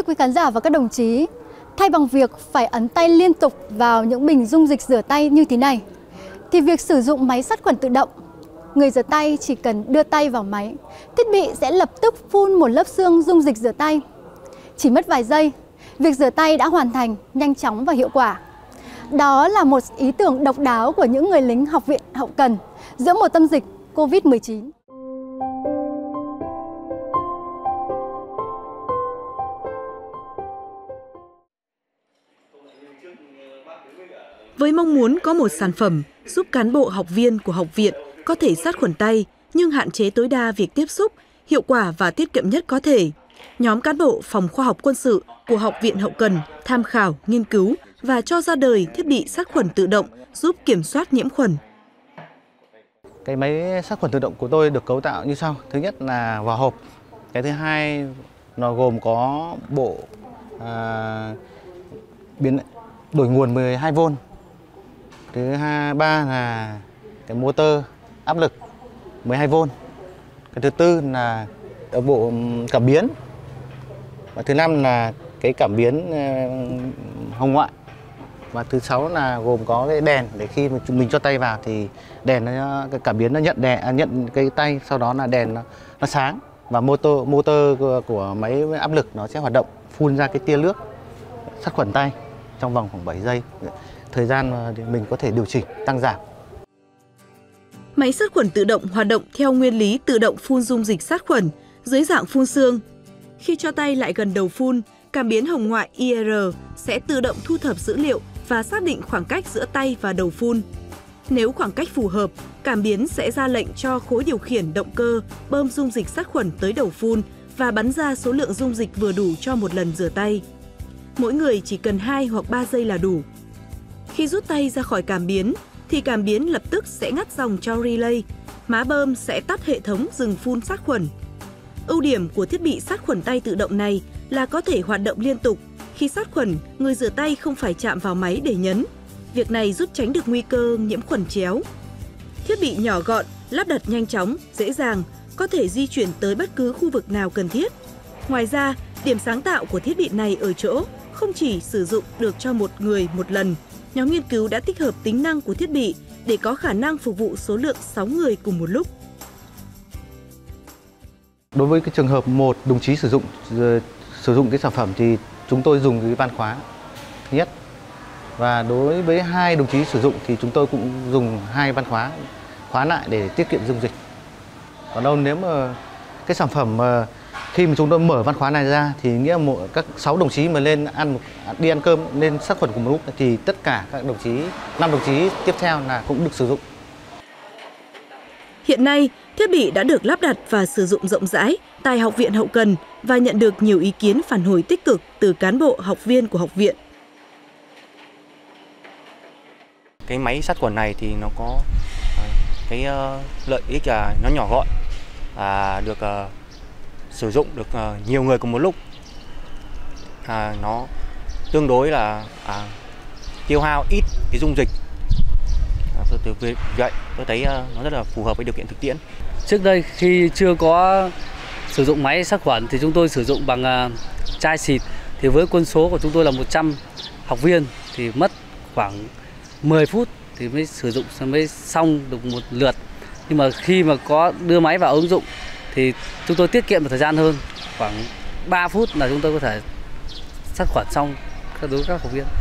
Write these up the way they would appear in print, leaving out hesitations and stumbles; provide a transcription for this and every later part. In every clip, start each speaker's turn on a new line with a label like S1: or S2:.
S1: quý khán giả và các đồng chí, thay bằng việc phải ấn tay liên tục vào những bình dung dịch rửa tay như thế này, thì việc sử dụng máy sát khuẩn tự động, người rửa tay chỉ cần đưa tay vào máy, thiết bị sẽ lập tức phun một lớp xương dung dịch rửa tay. Chỉ mất vài giây, việc rửa tay đã hoàn thành nhanh chóng và hiệu quả. Đó là một ý tưởng độc đáo của những người lính Học viện Hậu cần giữa một tâm dịch Covid-19.
S2: Với mong muốn có một sản phẩm giúp cán bộ học viên của học viện có thể sát khuẩn tay nhưng hạn chế tối đa việc tiếp xúc, hiệu quả và tiết kiệm nhất có thể, nhóm cán bộ Phòng Khoa học Quân sự của Học viện Hậu cần tham khảo, nghiên cứu và cho ra đời thiết bị sát khuẩn tự động giúp kiểm soát nhiễm khuẩn.
S3: Cái máy sát khuẩn tự động của tôi được cấu tạo như sau. Thứ nhất là vỏ hộp. Cái thứ hai nó gồm có bộ biến đổi nguồn 12V. Thứ ba là cái motor áp lực 12V. Cái thứ tư là bộ cảm biến. Và thứ năm là cái cảm biến hồng ngoại. Và thứ sáu là gồm có cái đèn để khi mà mình cho tay vào thì đèn cái cảm biến nó nhận cái tay, sau đó là đèn nó sáng và motor của máy áp lực nó sẽ hoạt động, phun ra cái tia nước sát khuẩn tay trong vòng khoảng 7 giây. Thời gian mà mình có thể điều chỉnh tăng giảm.
S2: Máy sát khuẩn tự động hoạt động theo nguyên lý tự động phun dung dịch sát khuẩn dưới dạng phun sương. Khi cho tay lại gần đầu phun, cảm biến hồng ngoại IR sẽ tự động thu thập dữ liệu và xác định khoảng cách giữa tay và đầu phun. Nếu khoảng cách phù hợp, cảm biến sẽ ra lệnh cho khối điều khiển động cơ bơm dung dịch sát khuẩn tới đầu phun và bắn ra số lượng dung dịch vừa đủ cho một lần rửa tay. Mỗi người chỉ cần 2 hoặc 3 giây là đủ. Khi rút tay ra khỏi cảm biến, thì cảm biến lập tức sẽ ngắt dòng cho relay. Má bơm sẽ tắt hệ thống dừng phun sát khuẩn. Ưu điểm của thiết bị sát khuẩn tay tự động này là có thể hoạt động liên tục. Khi sát khuẩn, người rửa tay không phải chạm vào máy để nhấn. Việc này giúp tránh được nguy cơ nhiễm khuẩn chéo. Thiết bị nhỏ gọn, lắp đặt nhanh chóng, dễ dàng, có thể di chuyển tới bất cứ khu vực nào cần thiết. Ngoài ra, điểm sáng tạo của thiết bị này ở chỗ không chỉ sử dụng được cho một người một lần, nhóm nghiên cứu đã tích hợp tính năng của thiết bị để có khả năng phục vụ số lượng 6 người cùng một lúc.
S3: Đối với cái trường hợp một đồng chí sử dụng cái sản phẩm thì chúng tôi dùng cái van khóa thứ nhất. Và đối với 2 đồng chí sử dụng thì chúng tôi cũng dùng 2 van khóa lại để tiết kiệm dung dịch. Còn đâu nếu mà cái sản phẩm mà khi mà chúng tôi mở van khóa này ra thì nghĩa là các 6 đồng chí mà đi ăn cơm lên sát khuẩn cùng một lúc thì tất cả các đồng chí, 5 đồng chí tiếp theo là cũng được sử dụng.
S2: Hiện nay, thiết bị đã được lắp đặt và sử dụng rộng rãi tại Học viện Hậu cần và nhận được nhiều ý kiến phản hồi tích cực từ cán bộ học viên của học viện.
S4: Cái máy sát khuẩn này thì nó có cái lợi ích là nó nhỏ gọn, được sử dụng được nhiều người cùng một lúc, nó tương đối là tiêu hao ít cái dung dịch. Từ vậy tôi thấy nó rất là phù hợp với điều kiện thực tiễn.
S5: Trước đây khi chưa có sử dụng máy sát khuẩn thì chúng tôi sử dụng bằng chai xịt. Thì với quân số của chúng tôi là 100 học viên thì mất khoảng 10 phút thì mới xong được một lượt. Nhưng mà khi mà có đưa máy vào ứng dụng thì chúng tôi tiết kiệm được thời gian hơn, khoảng 3 phút là chúng tôi có thể sát khuẩn xong đối với các học viên.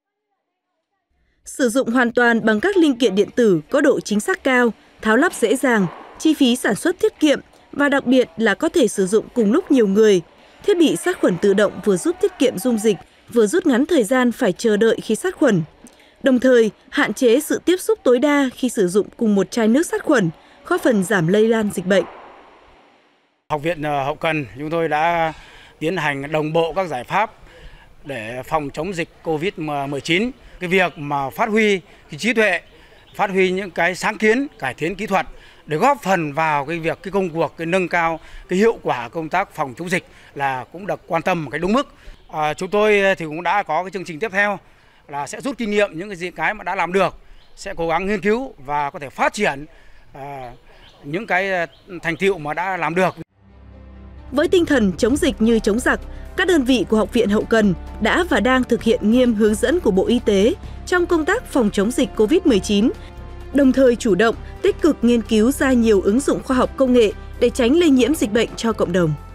S2: Sử dụng hoàn toàn bằng các linh kiện điện tử có độ chính xác cao, tháo lắp dễ dàng, chi phí sản xuất tiết kiệm và đặc biệt là có thể sử dụng cùng lúc nhiều người. Thiết bị sát khuẩn tự động vừa giúp tiết kiệm dung dịch, vừa rút ngắn thời gian phải chờ đợi khi sát khuẩn. Đồng thời, hạn chế sự tiếp xúc tối đa khi sử dụng cùng một chai nước sát khuẩn, góp phần giảm lây lan dịch bệnh.
S6: Học viện Hậu cần chúng tôi đã tiến hành đồng bộ các giải pháp để phòng chống dịch Covid-19. Cái việc mà phát huy cái trí tuệ, phát huy những cái sáng kiến, cải tiến kỹ thuật để góp phần vào cái công cuộc nâng cao cái hiệu quả công tác phòng chống dịch là cũng được quan tâm một cái đúng mức. Chúng tôi thì cũng đã có cái chương trình tiếp theo là sẽ rút kinh nghiệm những cái mà đã làm được, sẽ cố gắng nghiên cứu và có thể phát triển những cái thành tựu mà đã làm được.
S2: Với tinh thần chống dịch như chống giặc, các đơn vị của Học viện Hậu cần đã và đang thực hiện nghiêm hướng dẫn của Bộ Y tế trong công tác phòng chống dịch COVID-19, đồng thời chủ động, tích cực nghiên cứu ra nhiều ứng dụng khoa học công nghệ để tránh lây nhiễm dịch bệnh cho cộng đồng.